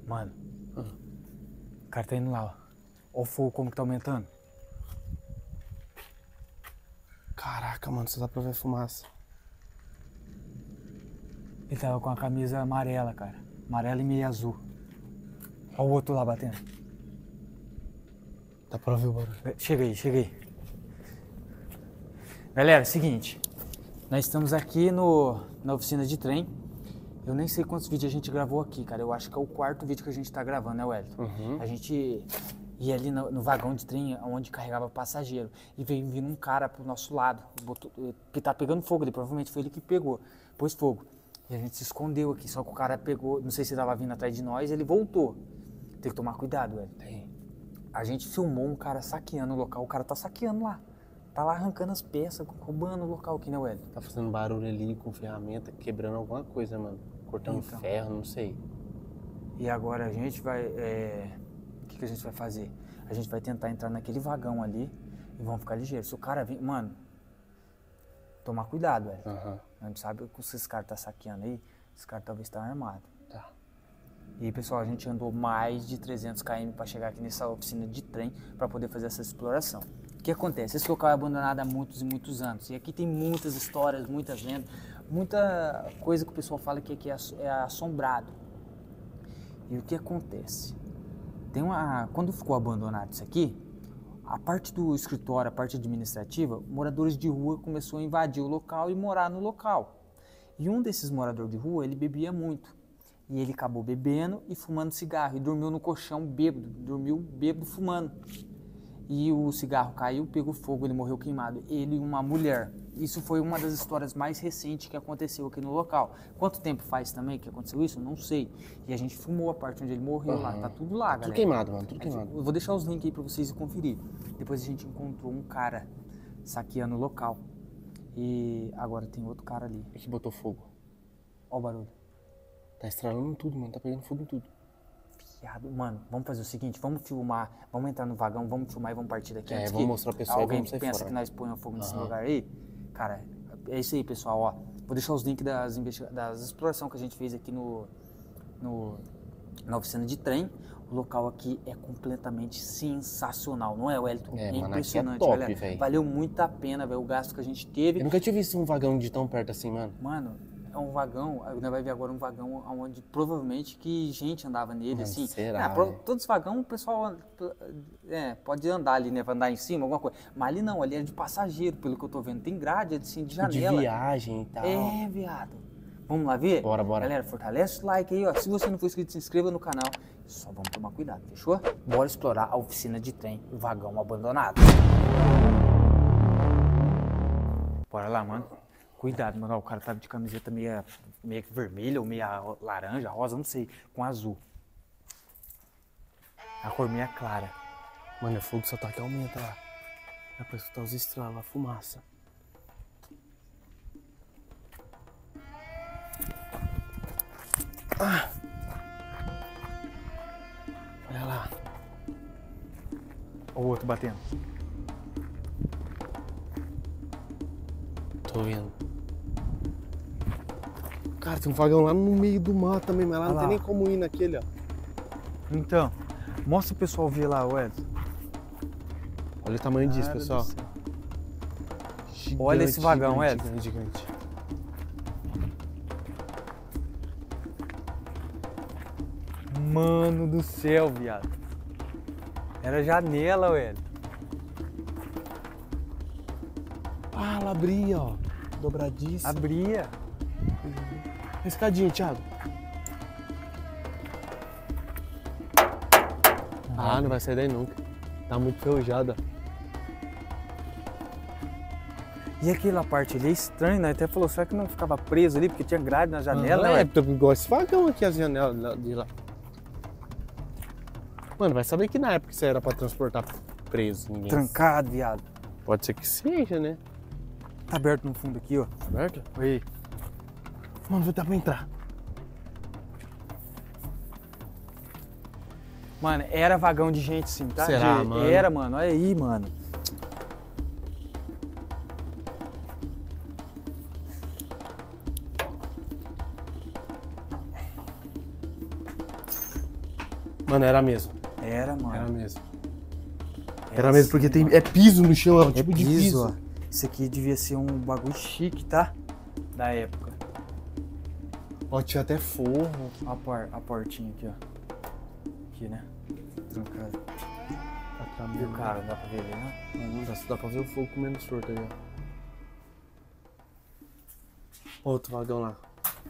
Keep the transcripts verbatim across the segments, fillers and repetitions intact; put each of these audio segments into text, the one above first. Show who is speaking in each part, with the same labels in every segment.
Speaker 1: Mano, hum. o cara tá indo lá, ó. Olha o fogo como que tá aumentando.
Speaker 2: Caraca, mano, só dá pra ver fumaça.
Speaker 1: Ele tava com a camisa amarela, cara. Amarela e meio azul. Olha o outro lá batendo.
Speaker 2: Dá pra ouvir o barulho.
Speaker 1: Chega aí, chega aí. Galera, seguinte. Nós estamos aqui no, na oficina de trem. Eu nem sei quantos vídeos a gente gravou aqui, cara. Eu acho que é o quarto vídeo que a gente tá gravando, né, Wellington?
Speaker 2: Uhum.
Speaker 1: A gente ia ali no, no vagão de trem, onde carregava passageiro. E veio vindo um cara pro nosso lado, botou, que tá pegando fogo ali. Provavelmente foi ele que pegou, pôs fogo. E a gente se escondeu aqui, só que o cara pegou, não sei se ele tava vindo atrás de nós, ele voltou. Tem que tomar cuidado, velho.
Speaker 2: Tem.
Speaker 1: A gente filmou um cara saqueando o local, o cara tá saqueando lá. Tá lá arrancando as peças, roubando o local aqui, né, Wellington?
Speaker 2: Tá fazendo barulho ali com ferramenta, quebrando alguma coisa, mano. Cortando
Speaker 1: Então.
Speaker 2: ferro, não sei.
Speaker 1: E agora a gente vai... É... O que, que a gente vai fazer? A gente vai tentar entrar naquele vagão ali e vamos ficar ligeiros. Se o cara vir... Mano, tomar cuidado, velho.
Speaker 2: Uhum.
Speaker 1: A gente sabe que se esse cara tá saqueando aí, esse cara talvez tá armado.
Speaker 2: Tá.
Speaker 1: E, pessoal, a gente andou mais de trezentos quilômetros para chegar aqui nessa oficina de trem para poder fazer essa exploração. O que acontece? Esse local é abandonado há muitos e muitos anos. E aqui tem muitas histórias, muitas lendas, muita coisa que o pessoal fala que aqui é assombrado. E o que acontece? Tem uma, quando ficou abandonado isso aqui, a parte do escritório, a parte administrativa, moradores de rua começaram a invadir o local e morar no local. E um desses moradores de rua, ele bebia muito. E ele acabou bebendo e fumando cigarro. E dormiu no colchão bêbado. Dormiu bêbado fumando. E o cigarro caiu, pegou fogo, ele morreu queimado. Ele e uma mulher. Isso foi uma das histórias mais recentes que aconteceu aqui no local. Quanto tempo faz também que aconteceu isso? Não sei. E a gente filmou a parte onde ele morreu uhum. lá. Tá tudo lá, galera.
Speaker 2: Tudo queimado, mano. Tudo queimado.
Speaker 1: Eu vou deixar os links aí pra vocês conferir. Depois a gente encontrou um cara saqueando o local. E agora tem outro cara ali.
Speaker 2: E que botou fogo.
Speaker 1: Ó o barulho.
Speaker 2: Tá estralando tudo, mano. Tá pegando fogo em tudo.
Speaker 1: Viado. Mano, vamos fazer o seguinte, vamos filmar, vamos entrar no vagão, vamos filmar e vamos partir daqui.
Speaker 2: É,
Speaker 1: antes
Speaker 2: vamos
Speaker 1: que
Speaker 2: mostrar pro pessoal
Speaker 1: alguém
Speaker 2: e vamos sair
Speaker 1: pensa
Speaker 2: fora.
Speaker 1: que nós põemos fogo nesse
Speaker 2: uhum.
Speaker 1: lugar aí. Cara, é isso aí, pessoal, ó. Vou deixar os links das, investiga- das explorações que a gente fez aqui no, no, na oficina de trem. O local aqui é completamente sensacional, não é, Wellington?
Speaker 2: É,
Speaker 1: É
Speaker 2: mano,
Speaker 1: impressionante,
Speaker 2: aqui é top,
Speaker 1: galera.
Speaker 2: véio.
Speaker 1: Valeu muito a pena, velho, o gasto que a gente teve.
Speaker 2: Eu nunca tinha visto um vagão de tão perto assim, mano.
Speaker 1: Mano, é um vagão, você vai ver agora um vagão onde provavelmente que gente andava nele,
Speaker 2: Mano,
Speaker 1: assim.
Speaker 2: será,
Speaker 1: Ah, pro,
Speaker 2: né?
Speaker 1: todos os vagões o pessoal é, pode andar ali, né, vai andar em cima, alguma coisa. Mas ali não, ali é de passageiro, pelo que eu tô vendo. Tem grade, assim, de janela.
Speaker 2: De viagem e tal.
Speaker 1: É, viado. Vamos lá ver?
Speaker 2: Bora, bora.
Speaker 1: Galera, fortalece o like aí, ó. Se você não for inscrito, se inscreva no canal. Só vamos tomar cuidado, fechou? Bora explorar a oficina de trem, o vagão abandonado. Bora lá, mano. Cuidado, mano. O cara tava de camiseta meia, meia vermelha ou meia laranja, rosa, não sei, com azul. A cor meia clara.
Speaker 2: Mano, o fogo só tá que aumenta lá. Dá pra escutar os estralos, a fumaça. Ah. Olha lá.
Speaker 1: Olha o outro batendo.
Speaker 2: Tô vendo. Cara, tem um vagão lá no meio do mato também, mas lá
Speaker 1: Olha
Speaker 2: não
Speaker 1: lá.
Speaker 2: tem nem como ir naquele, ó.
Speaker 1: Então, mostra o pessoal ver lá, Wellington.
Speaker 2: Olha o tamanho disso,
Speaker 1: Cara
Speaker 2: pessoal.
Speaker 1: do céu.
Speaker 2: Gigante,
Speaker 1: Olha esse vagão,
Speaker 2: gigante,
Speaker 1: Wellington.
Speaker 2: gigante, gigante.
Speaker 1: Mano do céu, viado. Era janela, Wellington.
Speaker 2: Ah, ela abria, ó. Dobradiça.
Speaker 1: Abria.
Speaker 2: Escadinha, Thiago. Ah, não vai sair daí nunca. Tá muito ferrujada.
Speaker 1: E aquela parte ali é estranha, né? Até falou, será que não ficava preso ali? Porque tinha grade na janela,
Speaker 2: Ah,
Speaker 1: né?
Speaker 2: é, igual esse vagão aqui, as janelas de lá. Mano, vai saber que na época isso era pra transportar preso. Ninguém...
Speaker 1: Trancado, viado.
Speaker 2: Pode ser que seja, né?
Speaker 1: Tá aberto no fundo aqui, ó.
Speaker 2: Tá aberto?
Speaker 1: Oi.
Speaker 2: Mano, vai dar pra entrar.
Speaker 1: Mano, era vagão de gente sim, tá?
Speaker 2: Será,
Speaker 1: De-
Speaker 2: mano?
Speaker 1: Era, mano. Olha aí, mano.
Speaker 2: Mano, era mesmo.
Speaker 1: Era, mano.
Speaker 2: Era mesmo.
Speaker 1: Era,
Speaker 2: Era mesmo, porque tem, é piso no chão, é um
Speaker 1: É
Speaker 2: tipo
Speaker 1: piso,
Speaker 2: de piso.
Speaker 1: ó. Isso aqui devia ser um bagulho chique, tá? Da época.
Speaker 2: Ó, tinha até forro.
Speaker 1: A, por, a portinha aqui, ó. Aqui, né? Trancada. E o cara, não dá pra ver ele, não?
Speaker 2: Não, não dá, só dá pra ver o fogo comendo sorto aí, ó. Outro vagão lá.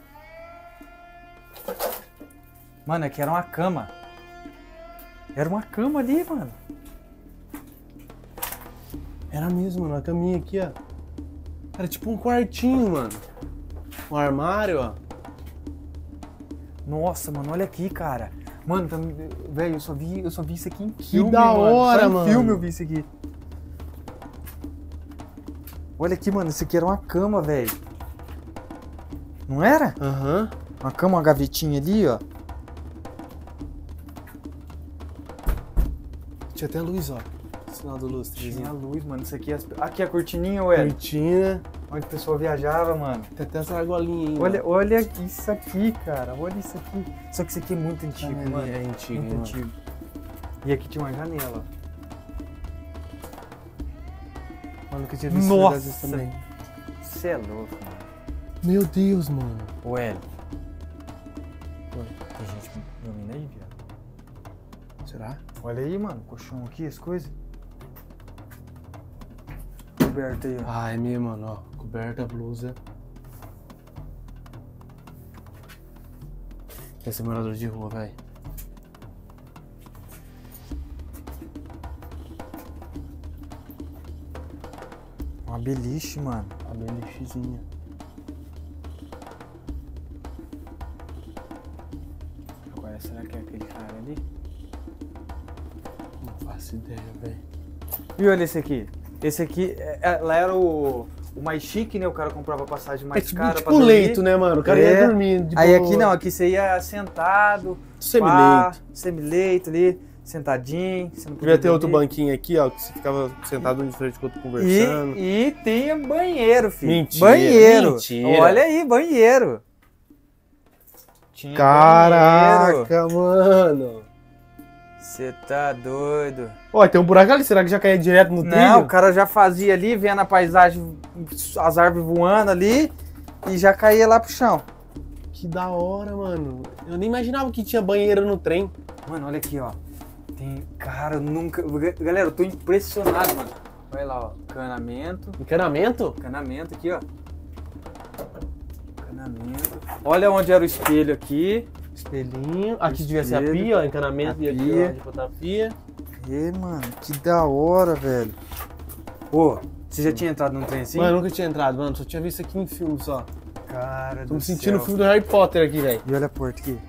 Speaker 1: Mano, aqui era uma cama. Era uma cama ali, mano.
Speaker 2: Era mesmo, mano, a caminha aqui, ó. Era tipo um quartinho, mano. Um armário, ó.
Speaker 1: Nossa, mano, olha aqui, cara. Mano, tá, velho, eu só vi, eu só vi isso aqui em
Speaker 2: Que
Speaker 1: filme,
Speaker 2: da
Speaker 1: mano.
Speaker 2: hora,
Speaker 1: Só em
Speaker 2: mano.
Speaker 1: filme eu vi isso aqui. Olha aqui, mano, isso aqui era uma cama, velho. Não era?
Speaker 2: Aham.
Speaker 1: Uma cama, uma gavetinha ali, ó.
Speaker 2: Tinha até luz, ó. Sinal do luz,
Speaker 1: Tinha
Speaker 2: trezinho.
Speaker 1: luz, mano. Isso aqui é... Aqui a cortininha, ué.
Speaker 2: Cortina.
Speaker 1: Onde o pessoal viajava, mano.
Speaker 2: Tem até essa argolinha aí.
Speaker 1: Olha, olha isso aqui, cara. Olha isso aqui. Só que isso aqui é muito antigo,
Speaker 2: É,
Speaker 1: mano.
Speaker 2: é antigo,
Speaker 1: Muito
Speaker 2: mano.
Speaker 1: antigo. E aqui tinha uma janela.
Speaker 2: Mano, que eu tinha visto
Speaker 1: Nossa!
Speaker 2: vezes também.
Speaker 1: Você é louco, mano.
Speaker 2: Meu Deus, mano.
Speaker 1: Ô, Hélio. Tem gente dormindo aí, viado.
Speaker 2: Será?
Speaker 1: Olha aí, mano. Colchão aqui, as coisas. Coberto aí, ó.
Speaker 2: Ah, é mesmo, mano, ó. Coberta, blusa. Esse é morador de rua, velho.
Speaker 1: Uma beliche, mano.
Speaker 2: A belichezinha.
Speaker 1: Agora, será que é aquele cara ali?
Speaker 2: Não faço ideia, velho.
Speaker 1: E olha esse aqui. Esse aqui, é, é, lá era o, o mais chique, né? O cara comprava passagem mais
Speaker 2: É tipo,
Speaker 1: cara
Speaker 2: tipo
Speaker 1: pra dormir.
Speaker 2: leito, né, mano? O cara
Speaker 1: É.
Speaker 2: ia dormir. De
Speaker 1: Aí
Speaker 2: boa.
Speaker 1: aqui não, aqui você ia sentado.
Speaker 2: Semileito.
Speaker 1: pá, Semileito ali, sentadinho. Você não podia
Speaker 2: Devia ter outro
Speaker 1: dormir.
Speaker 2: banquinho aqui, ó, que você ficava sentado um de frente com o outro conversando.
Speaker 1: E, e tinha banheiro, filho.
Speaker 2: Mentira,
Speaker 1: Banheiro.
Speaker 2: mentira.
Speaker 1: Olha aí, banheiro. Tinha banheiro.
Speaker 2: Caraca, mano.
Speaker 1: Você tá doido.
Speaker 2: Ó, tem um buraco ali, será que já caía direto no trilho?
Speaker 1: Não, o cara já fazia ali, vendo a paisagem, as árvores voando ali, e já caía lá pro chão.
Speaker 2: Que da hora, mano. Eu nem imaginava que tinha banheiro no trem.
Speaker 1: Mano, olha aqui, ó. Tem. Cara, eu nunca. Galera, eu tô impressionado, mano. Olha lá, ó. Canamento.
Speaker 2: Encanamento?
Speaker 1: Canamento aqui, ó. Canamento. Olha onde era o espelho aqui.
Speaker 2: Espelhinho. Aqui devia ser a
Speaker 1: Espelho.
Speaker 2: pia, ó, encanamento.
Speaker 1: A
Speaker 2: E aqui,
Speaker 1: pia.
Speaker 2: ó, de botar a pia.
Speaker 1: E, mano, que da hora, velho. Ô, você já tinha entrado num trem assim?
Speaker 2: Mano, eu nunca tinha entrado, mano. Só tinha visto aqui em filme só.
Speaker 1: cara
Speaker 2: Tô
Speaker 1: do
Speaker 2: me sentindo o
Speaker 1: céu.
Speaker 2: filme do Harry Potter aqui, velho.
Speaker 1: E olha a porta aqui.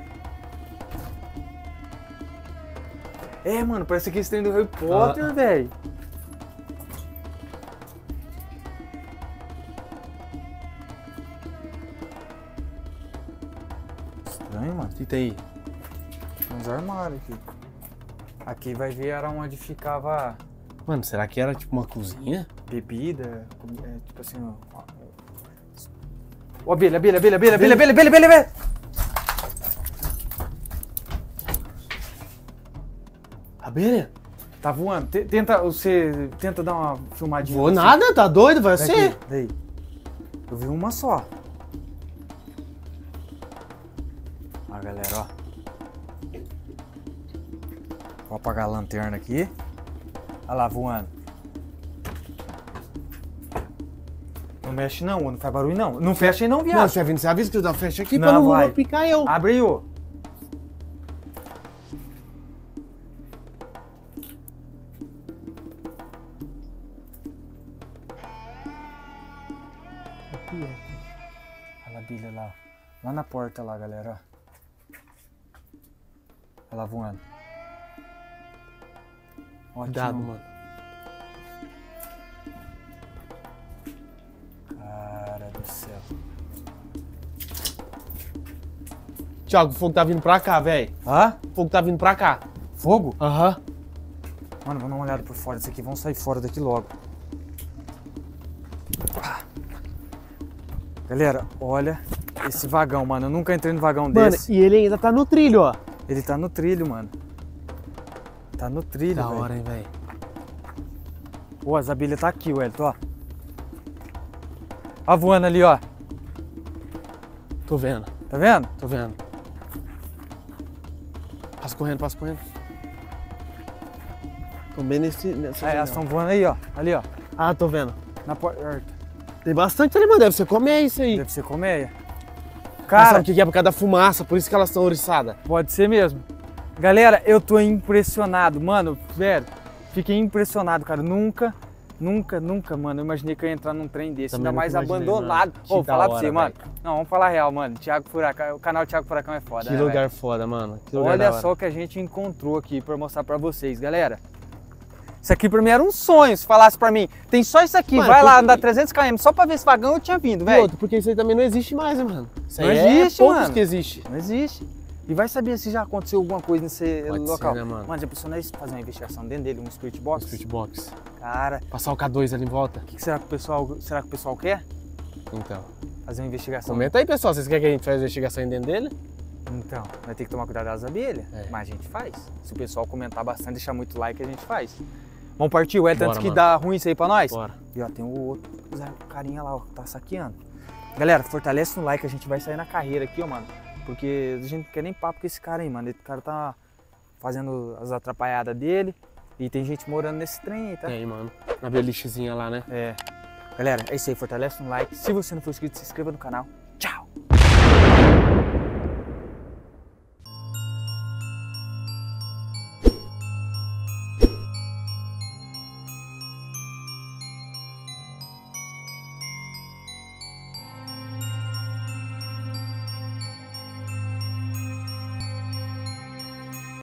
Speaker 1: É, mano, parece aquele trem do Harry Potter,
Speaker 2: Ah.
Speaker 1: velho. Estranho, mano.
Speaker 2: O que tem aí?
Speaker 1: Tem uns armários aqui. Aqui vai ver era onde ficava
Speaker 2: Mano, será que era tipo uma cozinha?
Speaker 1: bebida, comi- é, tipo assim, ó. Ó, abelha, abelha, abelha, abelha, abelha, abelha, abelha, abelha, abelha.
Speaker 2: Abelha?
Speaker 1: Tá voando. T- Tenta, você tenta dar uma filmadinha.
Speaker 2: Vou
Speaker 1: assim.
Speaker 2: nada, tá doido? Vai
Speaker 1: Daqui,
Speaker 2: ser?
Speaker 1: daí. Eu vi uma só. Ó, galera, ó. Vou apagar a lanterna aqui. Olha lá, voando. Não mexe não, não faz barulho não. Não fecha aí não,
Speaker 2: Não,
Speaker 1: viado.
Speaker 2: você avisa, você avisa que eu dou fecha aqui
Speaker 1: Não,
Speaker 2: pra não
Speaker 1: vai.
Speaker 2: picar eu.
Speaker 1: Abre aí, ô. Olha a bilha lá. Lá na porta lá, galera. Olha lá voando. Ó,
Speaker 2: Cuidado,
Speaker 1: tinha um-
Speaker 2: mano.
Speaker 1: Cara do céu.
Speaker 2: Thiago, o fogo tá vindo pra cá, velho.
Speaker 1: Hã?
Speaker 2: O fogo tá vindo pra cá.
Speaker 1: Fogo?
Speaker 2: Aham.
Speaker 1: Mano, vamos dar uma olhada por fora disso aqui. Vamos sair fora daqui logo. Ah. Galera, olha esse vagão, mano. Eu nunca entrei no vagão
Speaker 2: Mano,
Speaker 1: desse.
Speaker 2: e ele ainda tá no trilho, ó.
Speaker 1: Ele tá no trilho, mano. Tá no trilho,
Speaker 2: Da
Speaker 1: velho.
Speaker 2: hora, hein, velho.
Speaker 1: Pô, as abelhas tá aqui, Wellington, ó. Ó voando ali, ó.
Speaker 2: Tô vendo,
Speaker 1: Tá vendo?
Speaker 2: tô vendo. Passa correndo, passa correndo. Tô bem nesse... nessa
Speaker 1: É, elas
Speaker 2: janela.
Speaker 1: estão voando aí, ó. Ali, ó.
Speaker 2: Ah, tô vendo.
Speaker 1: Na porta.
Speaker 2: Tem bastante ali, mano. Deve ser comer isso aí.
Speaker 1: Deve ser colmeia.
Speaker 2: Mas
Speaker 1: Cara,
Speaker 2: sabe o que que é? Por causa da fumaça, por isso que elas estão ouriçadas.
Speaker 1: pode ser mesmo. Galera, eu tô impressionado, mano, velho. Fiquei impressionado, cara. Nunca, nunca, nunca, mano, eu imaginei que eu ia entrar num trem desse,
Speaker 2: Também
Speaker 1: ainda mais
Speaker 2: nunca imaginei,
Speaker 1: abandonado.
Speaker 2: mano. Que
Speaker 1: Ô, vou
Speaker 2: da
Speaker 1: falar pra
Speaker 2: hora,
Speaker 1: você, mano.
Speaker 2: velho.
Speaker 1: Não, vamos falar real, mano. Thiago Furacão, o canal Thiago Furacão é foda,
Speaker 2: Que
Speaker 1: né,
Speaker 2: lugar
Speaker 1: velho?
Speaker 2: foda, mano. Que lugar
Speaker 1: Olha
Speaker 2: da hora.
Speaker 1: só o que a gente encontrou aqui pra mostrar pra vocês, galera. Isso aqui pra mim era um sonho, se falasse pra mim. Tem só isso aqui,
Speaker 2: Mano,
Speaker 1: vai lá
Speaker 2: porque-
Speaker 1: andar trezentos quilômetros só pra ver esse vagão, eu tinha vindo,
Speaker 2: E
Speaker 1: velho.
Speaker 2: outro, porque isso aí também não existe mais, né, mano? Isso
Speaker 1: Não
Speaker 2: aí
Speaker 1: existe,
Speaker 2: é poucos
Speaker 1: mano.
Speaker 2: que existe.
Speaker 1: Não existe. E vai saber se já aconteceu alguma coisa nesse
Speaker 2: Pode
Speaker 1: local.
Speaker 2: ser, né, mano?
Speaker 1: Mano, já pensou nós fazer uma investigação dentro dele, um spirit box?
Speaker 2: Spirit Box.
Speaker 1: Cara,
Speaker 2: Passar o K dois ali em volta.
Speaker 1: o que, que será que o pessoal, será que o pessoal quer?
Speaker 2: Então.
Speaker 1: Fazer uma investigação.
Speaker 2: Comenta aí, pessoal. Vocês querem que a gente faça a investigação dentro dele?
Speaker 1: Então, vai ter que tomar cuidado das abelhas,
Speaker 2: É.
Speaker 1: mas a gente faz. Se o pessoal comentar bastante, deixar muito like, a gente faz. Vamos partir, o Elton,
Speaker 2: Bora,
Speaker 1: antes que
Speaker 2: mano.
Speaker 1: dá ruim isso aí pra nós?
Speaker 2: Bora.
Speaker 1: E ó, tem o outro Zé, carinha lá, ó, que tá saqueando. Galera, fortalece no like, a gente vai sair na carreira aqui, ó, mano. Porque a gente não quer nem papo com esse cara aí, mano. Esse cara tá fazendo as atrapalhadas dele. E tem gente morando nesse trem aí, tá?
Speaker 2: E aí, mano? Na belichezinha lá, né?
Speaker 1: É. Galera, é isso aí, fortalece no like. Se você não for inscrito, se inscreva no canal.